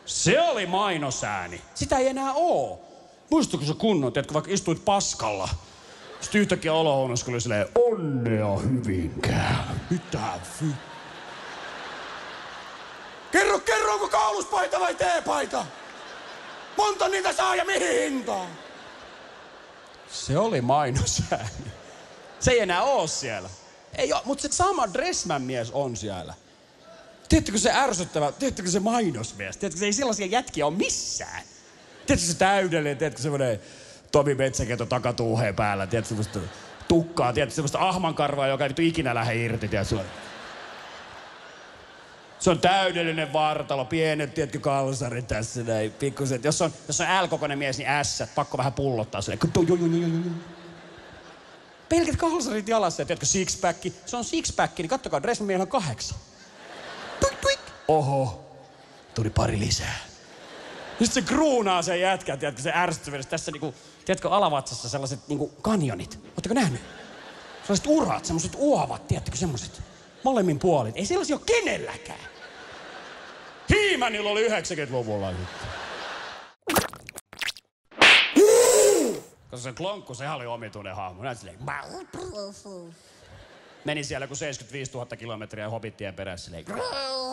Se oli mainosääni. Sitä ei enää oo. Muistatko se kunnon, että vaikka istuit paskalla, sitten yhtäkkiä olohuoneessa oli silleen, onnea Hyvinkää. Mitä Kerro, onko kauluspaita vai teepaita? Monta niitä saa ja mihin hintaan? Se oli mainosääni. Se ei enää oo siellä. Ei oo, mutta se sama Dressman mies on siellä. Tiedättekö se ärsyttävä, tiedättekö se mainosmies? Tiedättekö se ei sellaisia jätkiä ole missään? Tiedätkö se täydellinen, tiedätkö semmonen Tomi Metsäketo takatuuheen päällä, tiedätkö semmoista tukkaa, tiedätkö semmoista ahmankarvaa, joka ei ikinä lähde irti, tiedätkö? Se on täydellinen vartalo, pienet, tiedätkö, kalsarit tässä näin, pikkuset. Jos on L-kokoinen mies, niin S, pakko vähän pullottaa silleen. Pelkät kalsarit jalassa, ja tiedätkö, six-pack. Se on six-pack, niin kattokaa, Dressman miehellä on 8. Tuik, tuik. Oho, tuli pari lisää. Sitten se kruunaa sen jätkän, tiedätkö, se ärsyttävyydessä. Tässä niinku, tiedätkö, alavatsassa sellaiset niinku kanjonit. Ootteko nähnyt? Sellaiset urat, semmoset uovat, tiedättekö, semmoset. Molemmin puolin. Ei sellaisia ole kenelläkään. He-Manilla oli 90-luvulla. Koska se klonkku, sehän oli omituinen hahmo. Näin silleen. Meni siellä kun 75 000 kilometriä Hobbitien perässä silleen.